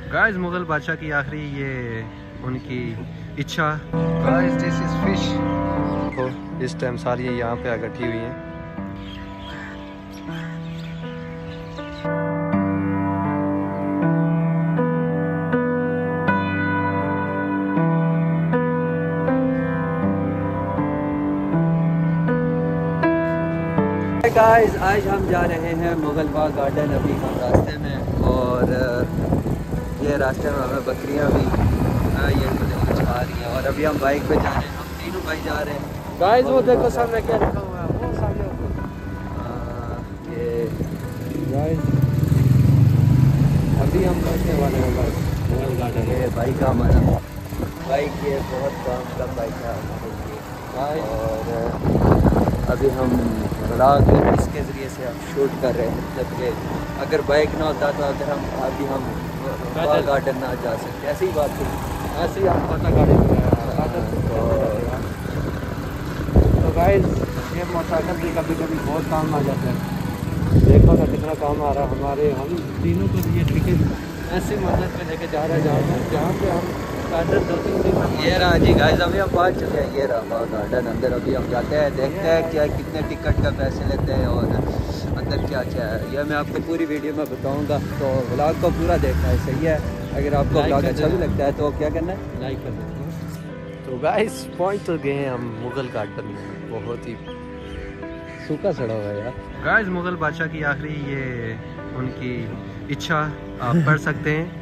Guys Mughal बादशाह की आखिरी ये उनकी इच्छा। Guys this is fish. तो इस टाइम सारी यहाँ पे इकट्ठी हुई हैं। गाइस आज हम जा रहे हैं मुगल बाग गार्डन। अभी हम रास्ते में और ये रास्ते में हमें बकरियां भी ये कुछ खा रही हैं और अभी हम बाइक पे जा रहे हैं। हम तीनों भाई जा रहे हैं। गाइस वो देखो सामने क्या लिखा हुआ है, वो सामने ये गाइस अभी हम पहुंचने वाले हैं बस मुगल गार्डन। ये बाइक का हमारा बाइक ये बहुत काम का बाइक है हमारे लिए और अभी हम ब्लॉग इसके ज़रिए से हम शूट कर रहे हैं। जबकि अगर बाइक ना होता तो अगर हम गार्डन ना जा सकते। ऐसी ही बात थी, ऐसे ही हम पता गार्डन तो गाइस ये मोटरसाइकिल भी कभी कभी बहुत काम आ जाता है। देखो ना कितना काम आ रहा है हमारे। हम तीनों को ये टिकट ऐसे मदद पे लेके जा रहे हैं जहाँ पे हम गार्डन 2-3 दिन में। ये रहा जी गाइस अभी हम पहुँच चुके हैं। ये रहा गार्डन। अंदर अभी हम जाते हैं, देखते हैं क्या कितने टिकट का पैसे लेते हैं और अंदर क्या क्या है। यह मैं आपको पूरी वीडियो में बताऊंगा, तो व्लॉग को पूरा देखना है। सही है, अगर आपको व्लॉग अच्छा भी लगता है तो क्या करना है, लाइक कर देना। तो गाइस पहुँच तो गए हम मुगल गार्डन में। बहुत ही सूखा सड़ा हुआ है यार। गाइस मुगल बादशाह की आखिरी ये उनकी इच्छा आप पढ़ सकते हैं।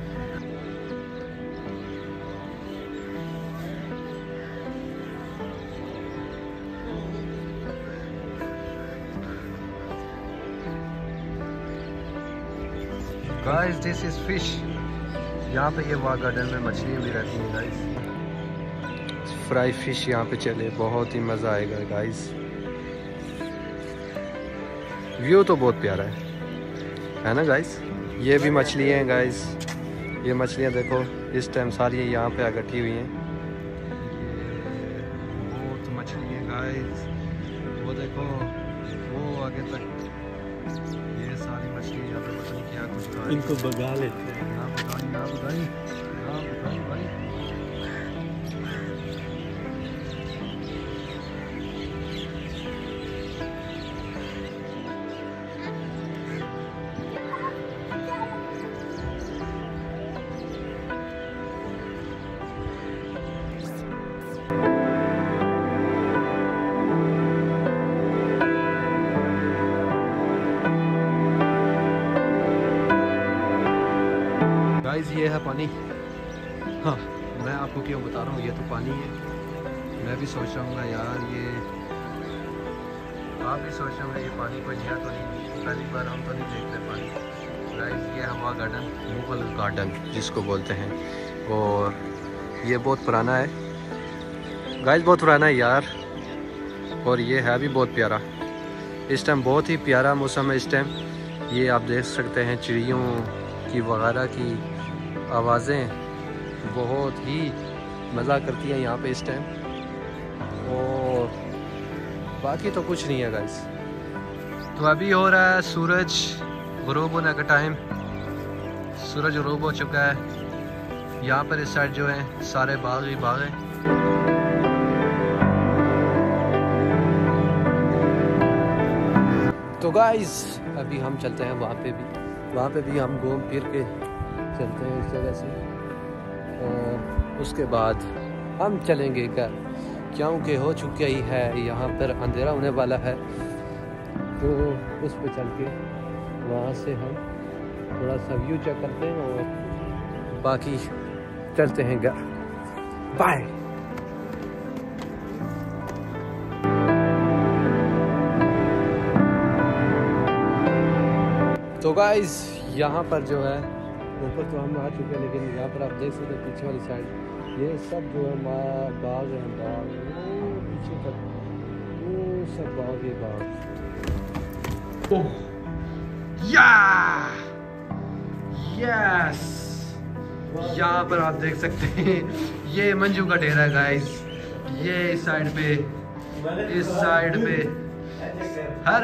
Guys this is fish. यहाँ पे ये वाघ गार्डन में मछलियाँ भी रहती हैं गाइस। फ्राई फिश यहाँ पे चले, बहुत ही मज़ा आएगा गाइस। व्यू तो बहुत प्यारा है ना गाइस। ये भी मछली हैं गाइस। ये मछलियाँ देखो इस टाइम सारी यहाँ पे इकट्ठी हुई हैं। बहुत मछली है गाइस। वो देखो वो आगे तक ये सारी मछली यहाँ पे पता नहीं क्या कुछ इनको भगा लेते हैं। ना बताई भाई। गाइस ये है पानी। हाँ मैं आपको क्यों बता रहा हूँ, ये तो पानी है। मैं भी सोच रहा हूँ यार, ये आप भी सोच रहे होंगे ये पानी कोई नया तो नहीं, पहली बार हम तो नहीं देख रहे पानी। गाइस ये हवा गार्डन, मुगल गार्डन जिसको बोलते हैं, और ये बहुत पुराना है गाइस, बहुत पुराना है यार। और ये है भी बहुत प्यारा। इस टाइम बहुत ही प्यारा मौसम है इस टाइम। ये आप देख सकते हैं चिड़ियों की वगैरह की आवाज़ें बहुत ही मज़ा करती हैं यहाँ पे इस टाइम। और बाकी तो कुछ नहीं है गाइस। तो अभी हो रहा है सूरज गुरूब होने का टाइम। सूरज गुरूब हो चुका है। यहाँ पर इस साइड जो है सारे बाग ही बाग हैं। तो गाइस अभी हम चलते हैं वहाँ पे भी हम घूम फिर के चलते हैं इस जगह से, और उसके बाद हम चलेंगे घर, क्योंकि हो चुका ही है यहाँ पर अंधेरा होने वाला है। तो उस पर चल के वहाँ से हम थोड़ा सा व्यू चेक करते हैं और बाकी चलते हैं घर। बाय। तो गाइस यहाँ पर जो है ऊपर तो हम आ चुके हैं, लेकिन यहाँ पर आप देख सकते हैं पीछे वाली साइड ये सब जो है बाग है, बाग वो पीछे तक वो सब बाग ही बाग। ओह या यस, यहाँ पर आप देख सकते हैं ये मंजू का डेरा है गाइस। ये इस साइड पे हर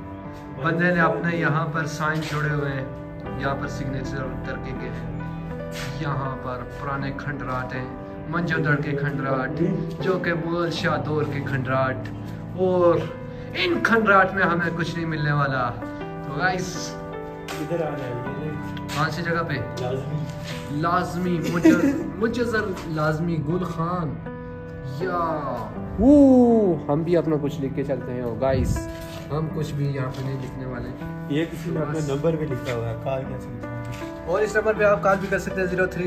बंदे ने अपने यहाँ पर साइन छोड़े हुए हैं, यहाँ पर सिग्नेचर करके गए हैं। यहाँ पर पुराने खंडराट हैं, मंजोदड़ के खंडराट जो कि मुगल शाह दौर के खंडराट, और इन खंडराट में हमें कुछ नहीं मिलने वाला। तो गाइस इधर आ रहा है कौन सी जगह पे? लाजमी मुजज़्ज़र लाजमी गुल खान या वो हम भी अपना कुछ लिख के चलते हैं। गाइस हम कुछ भी यहाँ पे नहीं लिखने वाले। ये किसी ने अपना नंबर भी लिखा हुआ है, कॉल कर सकते हैं, और इस नंबर पे आप कॉल भी कर सकते हैं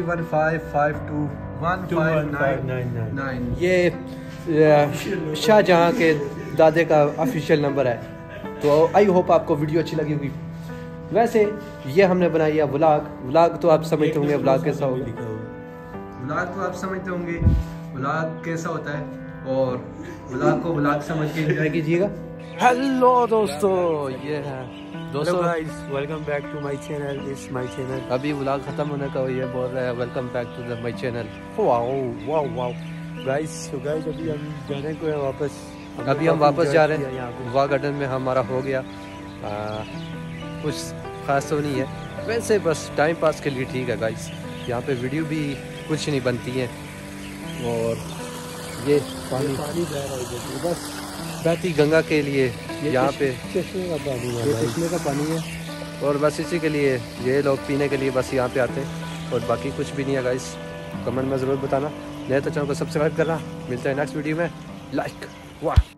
0315521599। ये शाहजहाँ के दादे का ऑफिशियल नंबर है। तो आई होप आपको वीडियो अच्छी लगी होगी। वैसे ये हमने बनाई है व्लॉग तो आप समझते होंगे व्लॉग कैसा होगा, व्लॉग तो आप समझते होंगे व्लॉग कैसा होता है, और व्लॉग को व्लॉग समझ के एंजॉय कीजिएगा। हेलो दोस्तों, ये है दोस्तों guys, welcome back to my channel, it's my channel. अभी व्लॉग खत्म होने का ये बोल रहा है welcome back to my channel. Wow wow wow guys, तो गाइस अभी हम जाने को है वापस, अभी हम वापस जा रहे हैं। वाह गार्डन में हमारा हो गया, कुछ खास तो नहीं है, वैसे बस टाइम पास के लिए ठीक है गाइस। यहाँ पे वीडियो भी कुछ नहीं बनती है, और ये पानी बह रहा है बस बहती गंगा के लिए यहाँ पे चश्मे का पानी है, ये चश्मे का पानी है, और बस इसी के लिए ये लोग पीने के लिए बस यहाँ पे आते हैं, और बाकी कुछ भी नहीं है गाइस। कमेंट में ज़रूर बताना, नहीं तो चैनल को सब्सक्राइब करना। मिलता है नेक्स्ट वीडियो में, लाइक वाह।